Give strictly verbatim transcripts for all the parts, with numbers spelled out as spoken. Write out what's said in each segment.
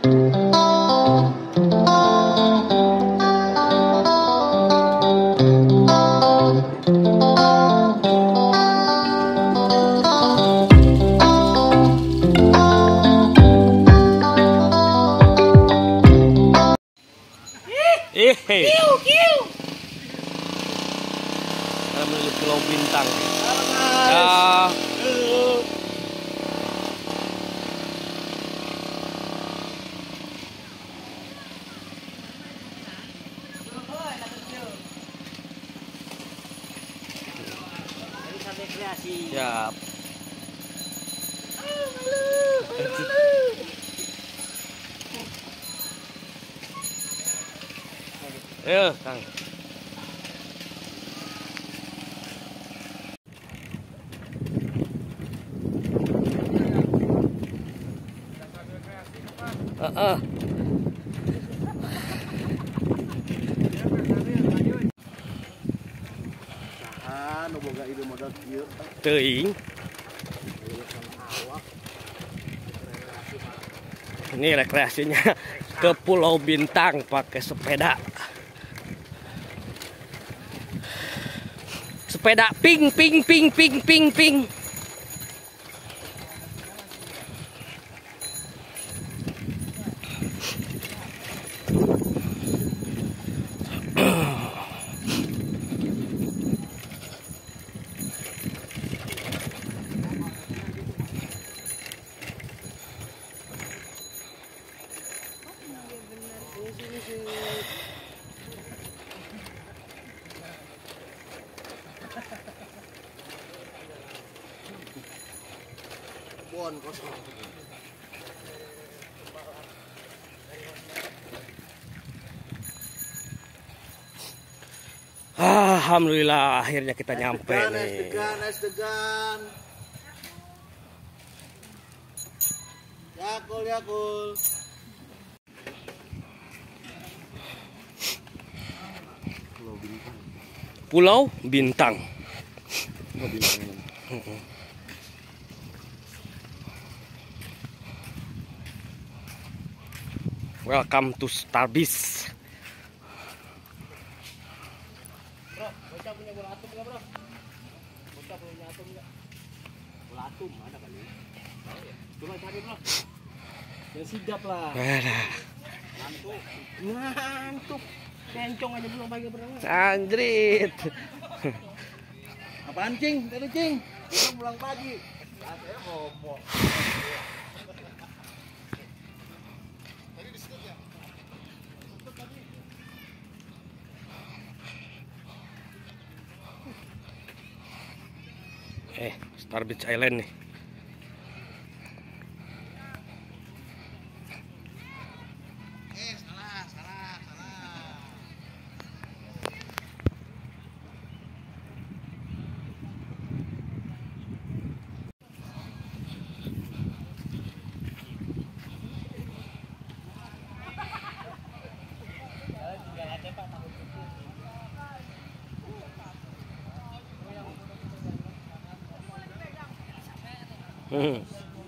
Hehehe. Kita menuju Pulau Bintang. Ya. Siap. Ayo, Kang. Heeh. Saha nu boga ide modal kieu? Teuing. Ini rekreasinya ke Pulau Bintang pakai sepeda. Sepeda ping ping ping ping ping ping. Bon kosong. Alhamdulillah akhirnya kita nyampe Degan, nih. degan, degan. Yakul, yakul. Pulau Bintang. Oh, Bintang. Welcome to Starbis. Bro, bocah punya bola atom enggak, Bro? Bocah punya atom enggak? Bola atom ada kali. Coba cari, Bro. Ya sigap lah. Nah, Ngantuk. Ngantuk. Kencong aja belum pagi berenang. anjrit. Apaan, Cing? Tadi, Cing. Belum pulang pagi. Saya ngomong. Eh, Star Beach Island nih. Eh, salah, salah, salah. Hmm.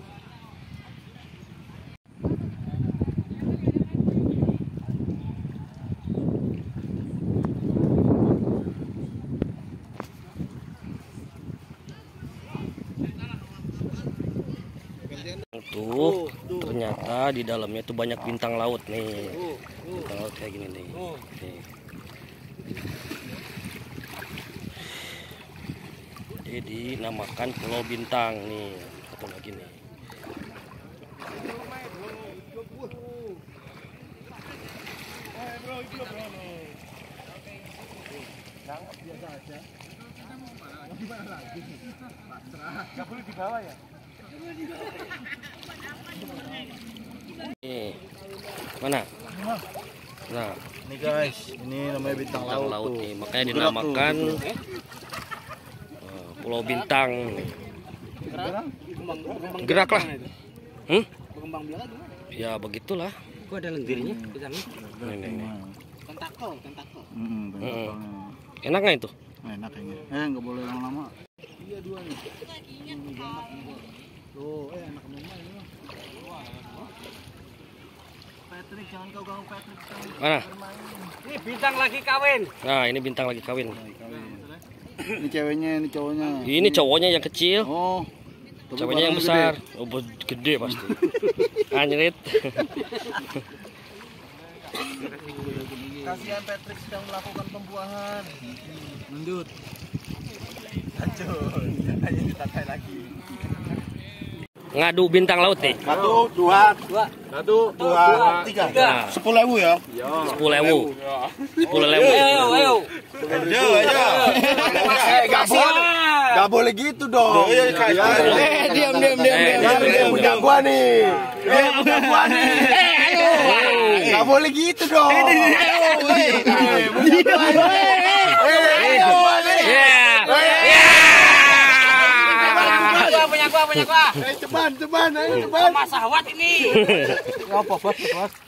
Tuh, ternyata di dalamnya tuh banyak bintang laut nih. Bintang laut kayak gini nih. Nih. Jadi dinamakan Pulau Bintang nih. Satu lagi nih. Biasa aja. Gimana lagi? Nggak boleh dibawa ya? Nih. Mana? Nah, Ini guys, ini namanya bintang, bintang laut, laut tuh. nih. Makanya Gerak dinamakan tuh. uh, Pulau Bintang. Gerak lah. Hmm? Berkembang biak gimana? Ya begitulah. Kok ada lendirnya di sana? Nih, nih, nih. Tentakel, tentakel. Hmm, Mm-mm. Enak nggak itu? enak kayaknya. Eh, nggak boleh lama-lama. Iya dua nih. Ini enak nih. Tuh, eh anak mama ini mah. Patrick, jangan kau ganggu Patrick. Mana? Ini bintang lagi kawin. Nah, ini bintang lagi kawin. Ini ceweknya, ini cowoknya. Ini cowoknya yang kecil, Oh. ceweknya yang besar. Oh, gede pasti. Anjrit. Kasihan Patrick sedang melakukan pembuahan. Mundur. Lanjut. Hanya ditatai lagi. Ngadu bintang laut nih. Satu, dua, dua, satu, dua, tiga. Nah, Sepuluh ribu ya? sepuluh ribu. Sepuluh ribu. Ayo, ayo. Ayo, ayo. Gak boleh, gak boleh gitu dong. Eh, diam, diam, diam, diam. Dia punya gua nih. Dia punya gua nih. Gak boleh gitu dong. Punya gua, punya gua. Ceban, ceban, ayo ceban. Mas Sahwat ini. Apa, bos, bos?